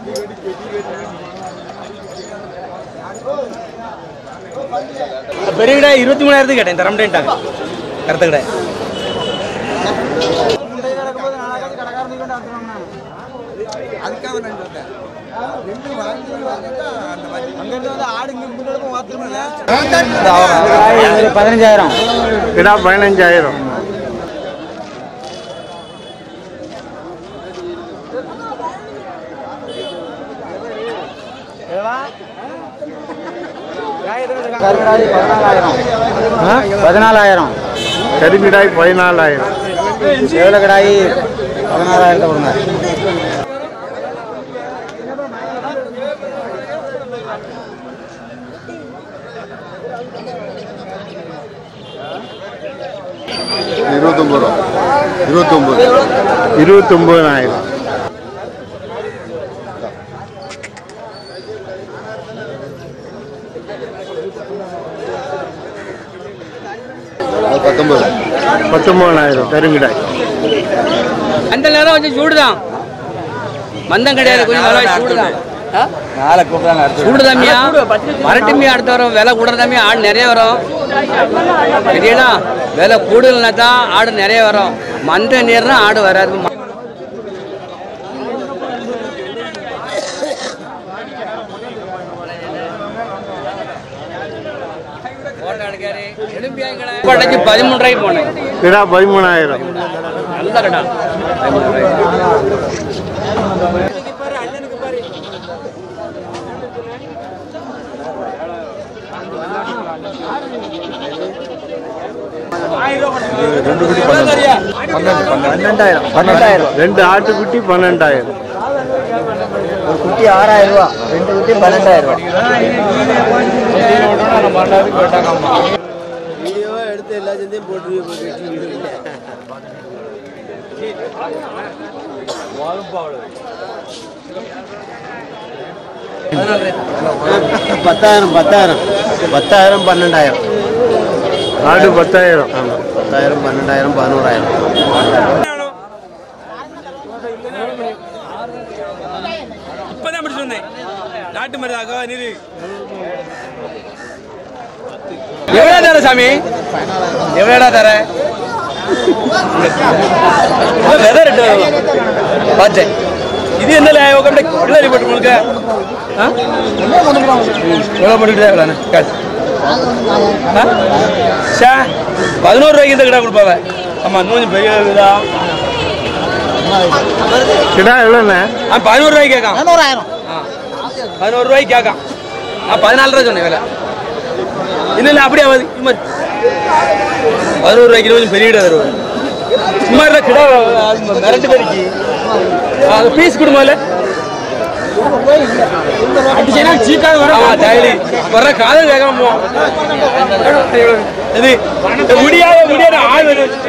பெரிய கடை 23,000 கேட்டேன் தர மாட்டேன்ட்டாங்க கருத்த கடை அதுக்காக நான் சொல்றேன் ரெண்டு வாங்கி அந்த மாதிரி அங்க வந்து ஆடு இங்க முன்னாடி வாத்துறீங்க 15,000 கிடா 15,000 14,000 கருமிடாய் 14,000 சேவல கடாய் 16,000 கொடுங்க ₹29,000 19,000 கருமிடாய் அந்த நேரம் கொஞ்சம் சூடுதான் மந்தம் கிடையாது கொஞ்சம் நல்லா சூடுதான் சூடுதாமியா மரட்டுமியா அடுத்த வரும் விலை கூடுறதாமியா ஆடு நிறைய வரும் சரியா விலை கூடுதல்னா தான் ஆடு நிறைய வரும் மந்த நேரம் ஆடு வராது படைச்சு 13,000 போனேன் கிடா 13,000 நல்ல கடா 12,000 ரெண்டு ஆட்டுக்குட்டி 12,000 ஒரு குட்டி 6,000 ரூபா ரெண்டு குட்டி 12,000 ரூபா வீடியோ எடுத்து எல்லா சேர்ந்தையும் போட்டு பத்தாயிரம் 12,000 ஆடு 10,000 ஆமாம் 10,000 12,000 11,000 இப்பதான் அப்படி சொன்னேன் நாட்டு மருதாக நீரு எவ்வளோ தர சாமி எவ்வளோடா தர பார்த்தேன் இது என்ன கிளறி போட்டு முழுக்க எவ்வளோ போட்டுக்கிட்டே 11 ரூபாய்க்கு இந்த கடை கொடுப்பாங்க ஆமா கொஞ்சம் பெரிய இதா கிடா எவ்வளோண்ணே 11 ரூபாய்க்கு கேட்கான் 11 ரூபாய்க்கு கேட்கான் நான் 14 ரூபாய் சொன்னேன் விலை இல்லை அப்படியே ஆகுது இது மாதிரி 11 ரூபாய்க்கு கொஞ்சம் பெரிய கடை வருவாங்க சும்மா கிடா மிரட்டு பெருக்கி அது பீஸ் கொடுமால வர காதல் வேகமா போவோம் முடியாத ஆள்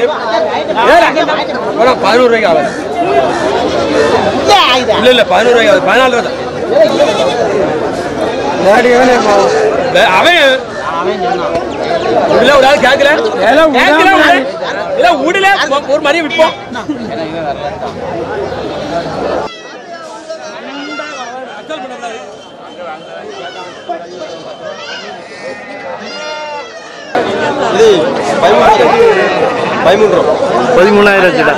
11 ரூபாய்க்கு ஆகுது இல்ல 11 ரூபாய்க்கு ஆகுது 14 ரூபாய் அவன் இல்ல ஒரு ஆள் கேட்கல ஊடல ஒரு மாதிரியே விற்போம் இது 13,000 கிடா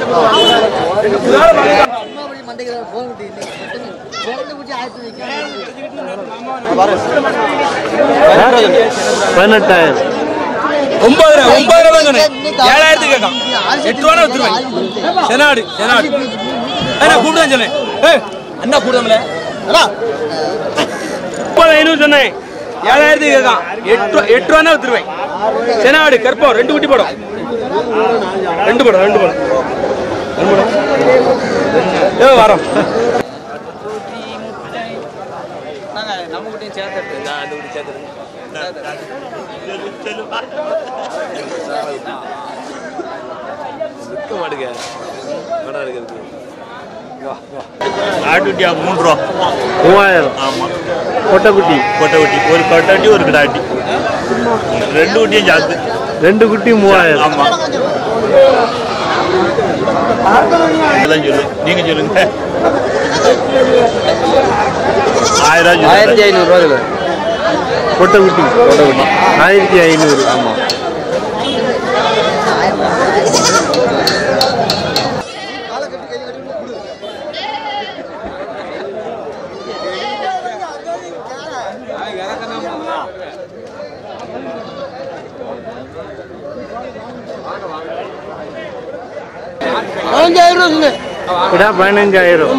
செனாடு கற்பம் 2 குட்டி போடும் 2 போடும் வரோம் நம்ம குட்டியும் சேர்த்து ஆட்டுக்குட்டியா 3 ரூபா 3,000 ஆமாம் கொட்டைக்குட்டி ஒரு கொட்டைக்குட்டி ஒரு கிடாட்டி 2 குட்டியும் ஜாஸ்தி 2 குட்டி 3,000 ஆமாம் அதான் சொல்லு நீங்கள் சொல்லுங்க 1000 1500 பொட்டை குட்டி 1500. ஆமாம். கிடா 15000.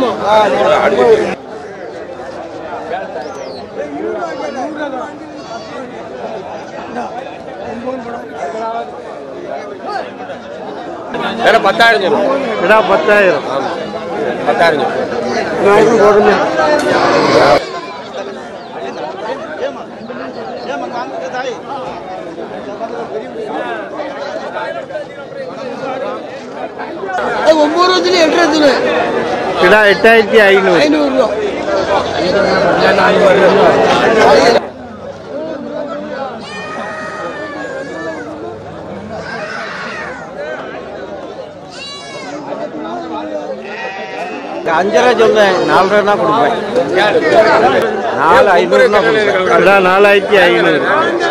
வேற 10000 சொல்லுவோம். கிடா 10000. 10000 கிடா 8500. அஞ்சரை சொல்றேன், 4,000 கொடுப்பேன். 4,500 கிடா 4500.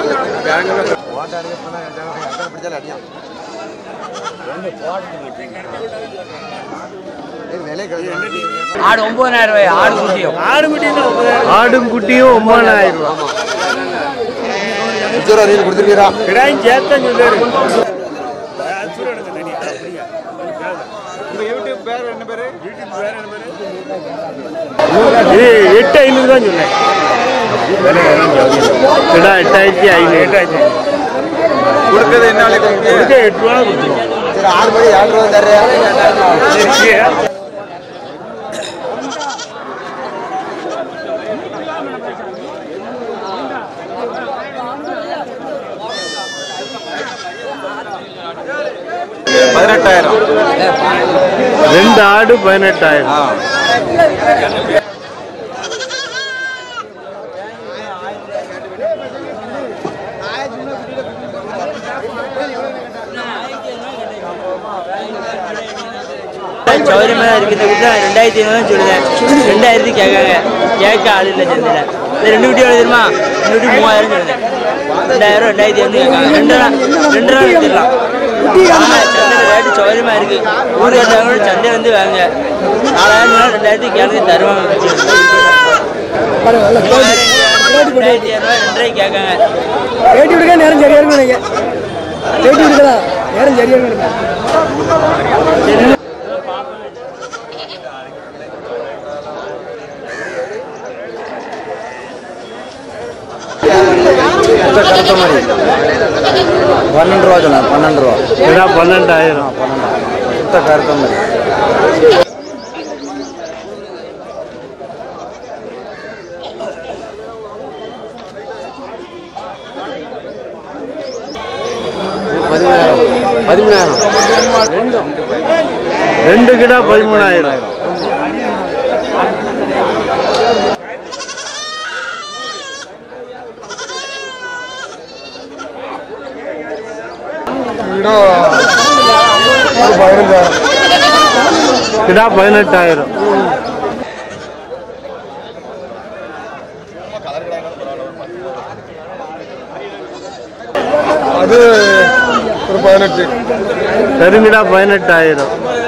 ஆடு 9000 ரூபாய். ஆடும் குட்டியும் 9000 ரூபா. கொடுத்துருக்கீரா? கிடாயும் சேர்த்தா சொல்லுவாரு. இது 8500 தான் சொன்னேன். கிடா 8500. கொடுக்குறது என்ன விலைக்கு? 8 ரூபா கொடுத்துருவோம். சரி, 6 மணி 7 ரூபா தர்றியா? 18,000. 2 ஆடு 18,000. சௌரியமாக இருக்குது. இந்த குட்டி 2500 சொல்லுதேன். 2000 கேட்காங்க. கேட்க ஆள் இல்லை சந்தையில். இந்த 2 குட்டி எவ்வளோ தெரியுமா? 2 குட்டி 3000 சொல்லுதேன். 2000 2500 கேட்காங்க. 2 நாள் எடுத்துடலாம். சந்தையில் ரேட்டு சௌரியமாக இருக்குது. ஊர் கட்டாங்க சந்தை வந்து வாங்க. 4000 2000 கேட்க தருவாங்க. 2200 கேட்காங்க. பேட்டி விடுக்க நேரம் சரியா இருக்கும். நீங்கள் பேட்டி விடுக்கலாம், நேரம் சரியா இருக்கும். கருத்த மாதிரி 12 ரூபா சொன்னேன். 12 ரூபா. கிடா 12,000. 12,000 கருத்த மாதிரி. ரெண்டு கிடா 13,000. கிடா 18,000. அது ஒரு 18. கருங்கிடா 18,000.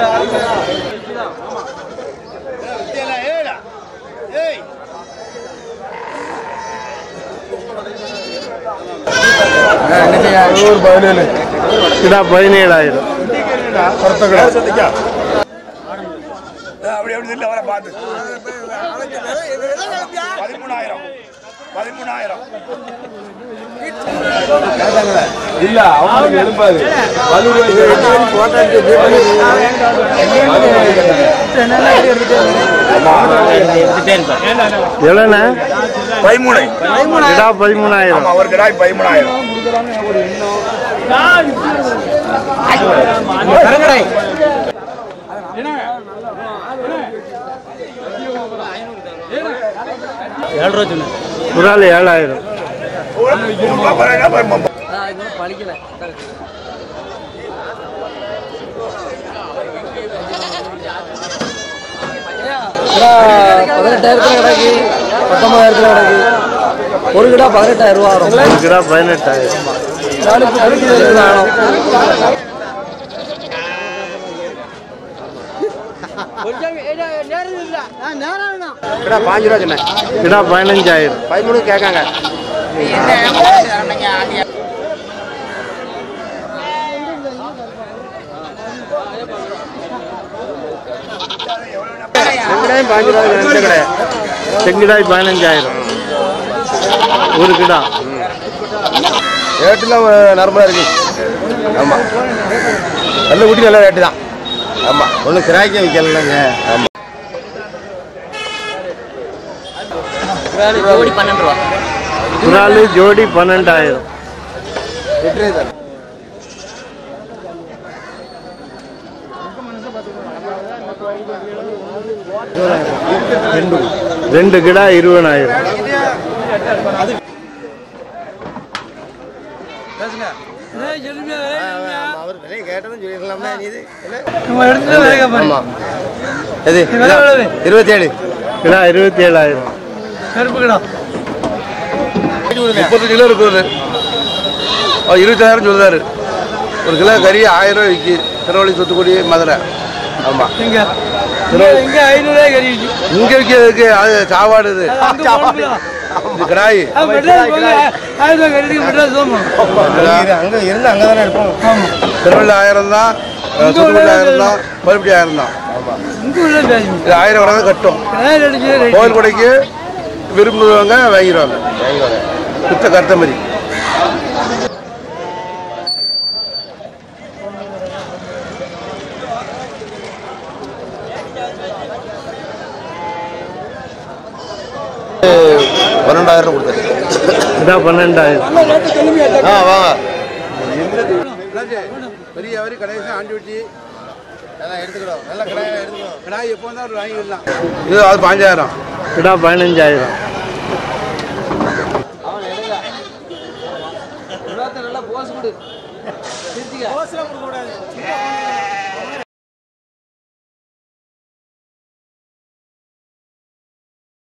ஒரு 17. கிடா 17,000. கருத்த கடை. அப்படி அப்படி இல்லை அவரை பார்த்து 13,000 இல்ல அவங்களுக்கு எழுப்பாது. எவ்வளோண்ணே? 13. கிடா 13,000. அவர் கிடாய் 13,000. குரால் 7,000. பழிக்கல. $18,000 கிடக்கு. 19,000 கிடக்கு. ஒரு கிடா 18,000 ரூபா வரும். ஒரு கிடா 18,000. கிடா 5 ரூபா சொன்னேன். கிடா 15,000. 13 கேட்காங்க. செங்கடாயும் 5 ரூபா கிடையாது. செங்கிடாய் 15,000. ஒரு கிடா ரேட்டுலாம் நார்மலாக இருக்கு. ஆமாம், நல்ல குட்டி நல்ல ரேட்டு தான். ஆமாம், ஒன்றும் கிராய்க்க வைக்கலங்க. ஆமாம், ஜோடி 12 ரூபா. குராலு ஜோடி 12,000. ரெண்டு கிடா 20,000. அவர் விலையை கேட்டதும் சொல்லிடலாம்னா இது நம்ம எடுத்துட்டு வேக பாரு. ஆமாம், எது விலை எவ்வளவு? 27. கிடா 27,000. கருப்பு கிடா 30 கிலோ இருக்குது. அவர் 20,000 சொல்றாரு. ஒரு கிலோ கறி 1000 ரூபாய் விற்கி. திருவள்ளி, தூத்துக்குடி, மதுரை. ஆமாம், இங்க 500 ரூபாய் கறி வச்சு இங்கே விற்கிறதுக்கு அது சாப்பாடு இது. இது கடாய். மெட்ராஸ் போங்க 1000 ரூபாய் கறிக்கு மெட்ராஸ் போகணும். அங்கே இருந்து அங்கே தானே இருப்போம். திருவள்ளி 1000 தான், தூத்துக்குடி 1000 தான், மறுபடி 1000 தான். இங்கே உள்ள பேசி இது 1000 கூட தான் கட்டும். அடிச்சு கோயில் கொடைக்கு விரும்புவாங்க, வாங்கிடுவாங்க. சுத்த கருத்த மாதிரி. $12,000 கொடுத்தாரு. கிடா 12,000. வாங்க. பெரிய வரி கடைசி ஆண்டி வெட்டி அதெல்லாம் எடுத்துக்கிறோம். நல்ல கடையாக எடுத்துக்கிறோம். கடாய் எப்போ தான் வாங்கிடலாம். இது அது 5,000. கிடா 15,000. நல்லா போஸ் கொடு.